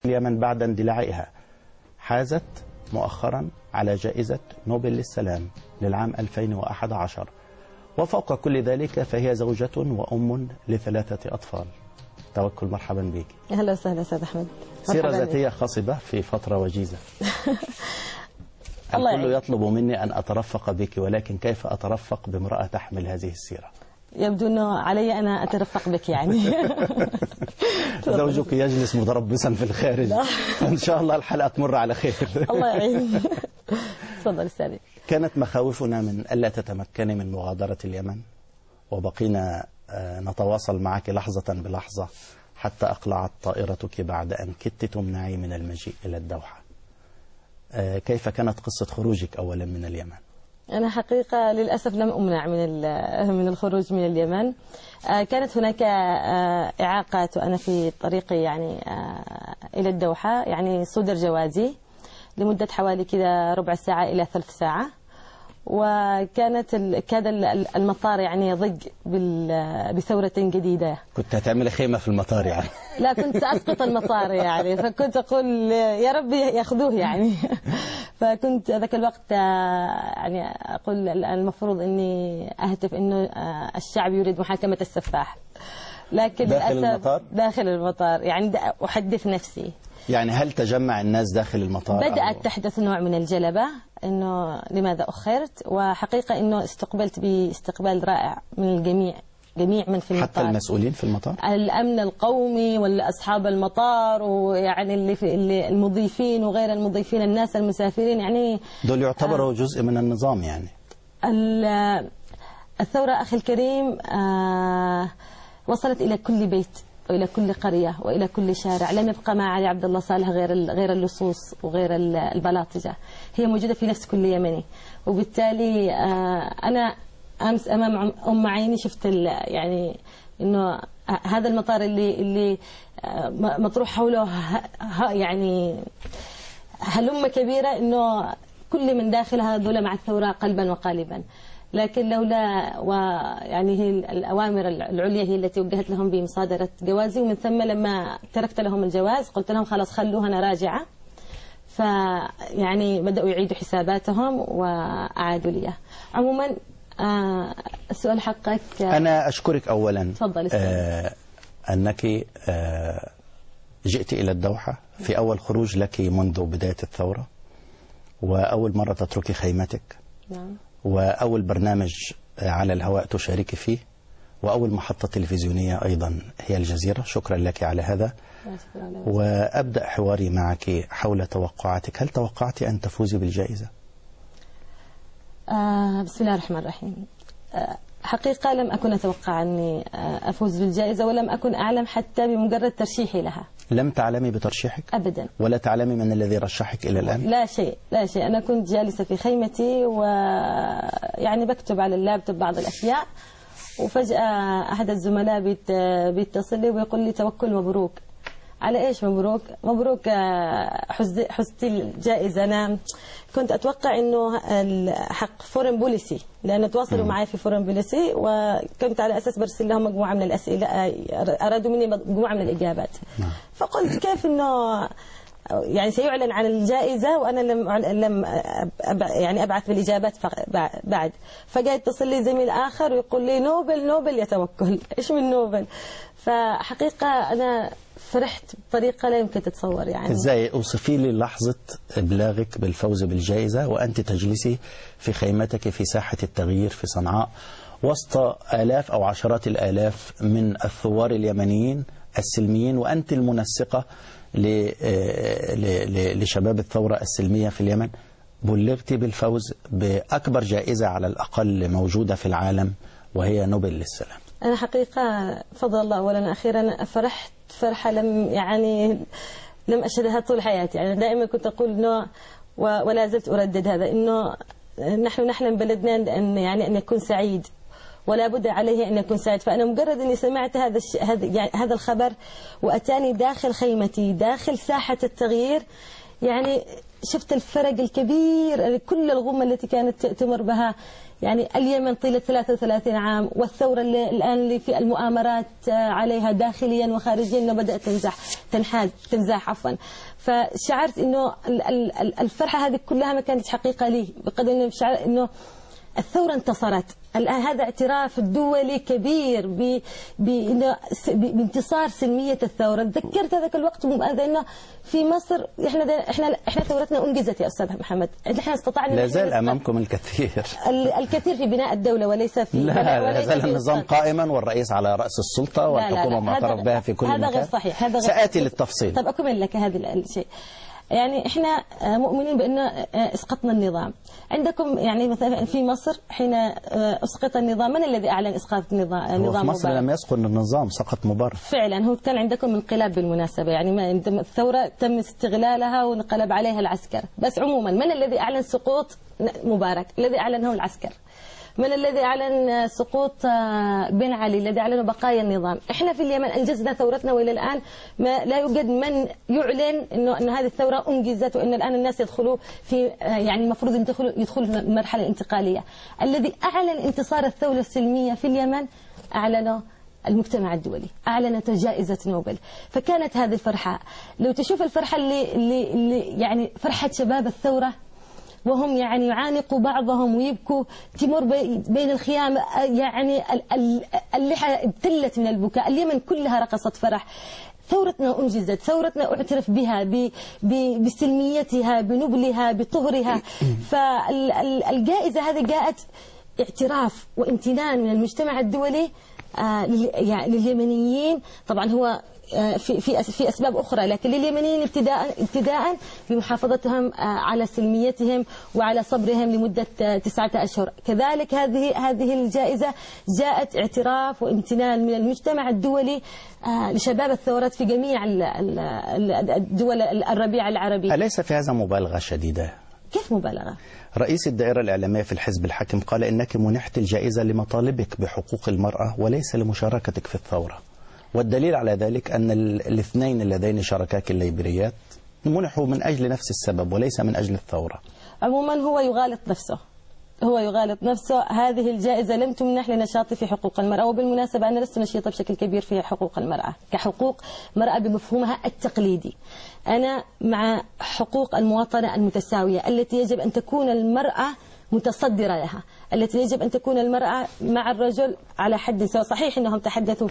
اليمن بعد اندلاعها حازت مؤخرا على جائزة نوبل للسلام للعام 2011، وفوق كل ذلك فهي زوجة وأم ل3 أطفال. توكل، مرحبا بك. أهلا وسهلا أستاذ أحمد. سيرة ذاتية خصبة في فترة وجيزة. الكل يطلب مني أن أترفق بك، ولكن كيف أترفق بامرأة تحمل هذه السيرة؟ يبدو أنه علي أنا أترفق بك يعني. زوجك يجلس متربصا في الخارج. إن شاء الله الحلقة تمر على خير. الله يعين. تفضل استاذي. كانت مخاوفنا من ألا تتمكني من مغادرة اليمن، وبقينا نتواصل معك لحظة بلحظة حتى أقلعت طائرتك بعد أن كدت تمنعي من المجيء إلى الدوحة. كيف كانت قصة خروجك أولا من اليمن؟ أنا حقيقة للأسف لم أمنع من الخروج من اليمن. كانت هناك إعاقات وأنا في طريقي يعني إلى الدوحة، يعني صدر جوازي لمدة حوالي كذا ربع ساعة إلى 3 ساعة، وكانت كاد المطار يعني يضج بثورة جديدة. كنت هتعمل خيمة في المطار يعني؟ لا، كنت سأسقط المطار يعني، فكنت أقول يا ربي يأخذوه يعني. فكنت ذاك الوقت يعني أقول المفروض أني أهتف أنه الشعب يريد محاكمة السفاح، لكن داخل المطار؟ داخل المطار يعني أحدث نفسي. يعني هل تجمع الناس داخل المطار؟ بدأت تحدث نوع من الجلبة أنه لماذا أخرت، وحقيقة أنه استقبلت باستقبال رائع من الجميع، جميع من في المطار، حتى المسؤولين في المطار، الأمن القومي والأصحاب المطار، ويعني اللي المضيفين وغير المضيفين، الناس المسافرين يعني دول يعتبروا جزء من النظام يعني. الثورة أخي الكريم وصلت إلى كل بيت وإلى كل قرية وإلى كل شارع، لم يبقى مع علي عبد الله صالح غير اللصوص وغير البلاطجة، هي موجودة في نفس كل يمني. وبالتالي أنا أمس أمام عيني شفت يعني إنه هذا المطار اللي مطروح حوله يعني هلمة كبيرة، إنه كل من داخلها ذولا مع الثورة قلبا وقالبا، لكن لولا ويعني هي الأوامر العليا هي التي وجهت لهم بمصادرة جوازي، ومن ثم لما تركت لهم الجواز قلت لهم خلاص خلوها أنا راجعة، فيعني بدأوا يعيدوا حساباتهم وأعادوا لي. عموما السؤال حقك. أنا أشكرك أولا. تفضل. أنك جئت إلى الدوحة في أول خروج لك منذ بداية الثورة، وأول مرة تتركي خيمتك. نعم. وأول برنامج على الهواء تشاركي فيه، وأول محطة تلفزيونية أيضا هي الجزيرة. شكرا لك على هذا. وأبدأ حواري معك حول توقعاتك. هل توقعت أن تفوزي بالجائزة؟ بسم الله الرحمن الرحيم. حقيقة لم أكن أتوقع أني أفوز بالجائزة، ولم أكن أعلم حتى بمجرد ترشيحي لها. لم تعلمي بترشيحك؟ أبدا. ولا تعلمي من الذي رشحك إلى الآن؟ لا شيء، لا شيء. أنا كنت جالسة في خيمتي ويعني بكتب على اللابتوب بعض الأشياء، وفجأة أحد الزملاء بيتصل لي ويقول لي توكل مبروك. على إيش مبروك؟ مبروك حزتي الجائزة. أنا كنت أتوقع إنه حق فورن بوليسي، لأن تواصلوا معي في فورن بوليسي، وكنت على أساس برسل لهم مجموعة من الأسئلة، أرادوا مني مجموعة من الإجابات. فقلت كيف إنه يعني سيعلن عن الجائزة وأنا لم يعني أبعث بالإجابات بعد. فجاء يتصل لي زميل آخر ويقول لي نوبل يا توكل. إيش من نوبل؟ فحقيقة أنا فرحت بطريقة لا يمكن تتصور يعني. إزاي؟ أوصفي لي لحظة إبلاغك بالفوز بالجائزة وأنت تجلسي في خيمتك في ساحة التغيير في صنعاء وسط آلاف أو عشرات الآلاف من الثوار اليمنيين السلميين، وأنت المنسقة لشباب الثورة السلمية في اليمن. بلغتي بالفوز بأكبر جائزة على الأقل موجودة في العالم، وهي نوبل للسلام. أنا حقيقة فضل الله أولا أخيرا فرحت فرحة لم أشهدها طول حياتي. يعني دائما كنت أقول إنه ولا زلت أردد هذا، إنه نحن نحلم بلدنا أن يكون سعيد، ولا بد عليه أن يكون سعيد. فأنا مجرد أني سمعت هذا الخبر وأتاني داخل خيمتي داخل ساحة التغيير، يعني شفت الفرق الكبير، كل الغمة التي كانت تمر بها يعني اليمن طيلة 33 عام، والثورة اللي في المؤامرات عليها داخليا وخارجيا انه بدأت تنزاح عفوا. فشعرت انه الفرحة هذه كلها ما كانت حقيقة لي، بقدر انه شعرت انه الثورة انتصرت. الآن هذا اعتراف دولي كبير بانتصار سلمية الثورة. تذكرت هذاك الوقت أنه في مصر احنا ثورتنا انجزت يا أستاذ محمد، احنا استطعنا. لا زال أمامكم الكثير في بناء الدولة وليس في لا زال النظام قائما والرئيس على رأس السلطة والحكومة معترف بها في كل مكان. هذا غير صحيح، هذا غير سآتي للتفصيل. طب أكمل لك هذا الشيء. يعني احنا مؤمنين بأن اسقطنا النظام. عندكم يعني مثلا في مصر حين اسقط النظام، من الذي اعلن اسقاط النظام؟ هو في مصر لم يسقط النظام، سقط مبارك. فعلا هو كان عندكم انقلاب بالمناسبة، يعني الثورة تم استغلالها وانقلب عليها العسكر. بس عموما من الذي اعلن سقوط مبارك؟ الذي اعلنه العسكر. من الذي أعلن سقوط بن علي؟ الذي أعلن بقايا النظام. إحنا في اليمن أنجزنا ثورتنا، وإلى الآن لا يوجد من يعلن إنه هذه الثورة أنجزت وإن الآن الناس يدخلوا في يعني المفروض يدخلوا في المرحلة الانتقالية. الذي أعلن انتصار الثورة السلمية في اليمن أعلنه المجتمع الدولي، أعلنت جائزة نوبل. فكانت هذه الفرحة، لو تشوف الفرحة اللي يعني فرحة شباب الثورة، وهم يعني يعانقوا بعضهم ويبكوا، تمر بين الخيام يعني اللحى ابتلت من البكاء. اليمن كلها رقصت فرح. ثورتنا أنجزت، ثورتنا اعترف بها بسلميتها، بنبلها، بطهرها. فالجائزة هذه جاءت اعتراف وامتنان من المجتمع الدولي لليمنيين. طبعا هو في أسباب أخرى، لكن لليمنيين ابتداء بمحافظتهم على سلميتهم وعلى صبرهم لمدة 9 أشهر. كذلك هذه الجائزة جاءت اعتراف وامتنان من المجتمع الدولي لشباب الثورات في جميع الدول الربيع العربي. أليس في هذا مبالغة شديدة؟ كيف مبالغة؟ رئيس الدائرة الإعلامية في الحزب الحاكم قال إنك منحت الجائزة لمطالبك بحقوق المرأة وليس لمشاركتك في الثورة، والدليل على ذلك أن الاثنين اللذين شاركاك الليبريات منحوا من أجل نفس السبب وليس من أجل الثورة. عموما هو يغالط نفسه. هذه الجائزة لم تمنح لنشاطي في حقوق المرأة، وبالمناسبة أنا لست نشيطة بشكل كبير في حقوق المرأة كحقوق مرأة بمفهومها التقليدي. أنا مع حقوق المواطنة المتساوية التي يجب أن تكون المرأة متصدرة لها، التي يجب أن تكون المرأة مع الرجل على حد سواء. صحيح أنهم تحدثوا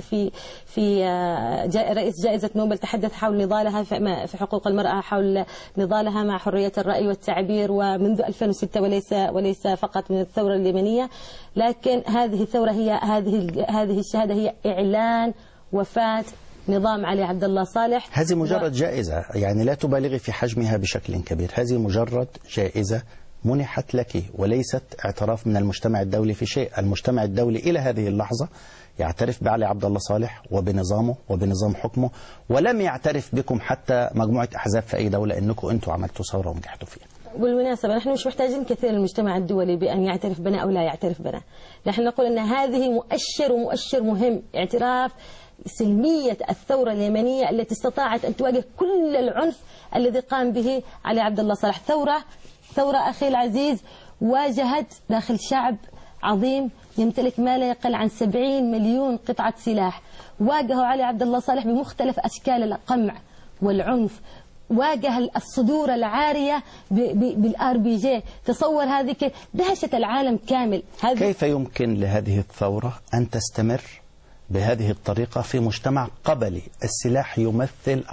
في رئيس جائزة نوبل تحدث حول نضالها في حقوق المرأة، حول نضالها مع حرية الرأي والتعبير، ومنذ 2006 وليس فقط من الثورة اليمنية. لكن هذه الثورة هذه الشهادة هي إعلان وفاة نظام علي عبد الله صالح. هذه مجرد جائزة، يعني لا تبالغي في حجمها بشكل كبير. هذه مجرد جائزة منحت لك وليست اعتراف من المجتمع الدولي في شيء. المجتمع الدولي إلى هذه اللحظة يعترف بعلي عبد الله صالح وبنظامه وبنظام حكمه، ولم يعترف بكم حتى مجموعة أحزاب في أي دولة أنكم أنتم عملتوا ثورة ونجحتوا فيها. بالمناسبة نحن مش محتاجين كثير المجتمع الدولي بأن يعترف بنا أو لا يعترف بنا. نحن نقول أن هذه مؤشر مهم، اعتراف سلمية الثورة اليمنية التي استطاعت أن تواجه كل العنف الذي قام به علي عبد الله صالح. ثورة أخي العزيز واجهت داخل شعب عظيم يمتلك ما لا يقل عن 70 مليون قطعة سلاح. واجهوا علي عبد الله صالح بمختلف أشكال القمع والعنف، واجه الصدور العارية بالRPG. تصور هذه دهشت العالم كامل. كيف يمكن لهذه الثورة أن تستمر بهذه الطريقة في مجتمع قبلي؟ السلاح يمثل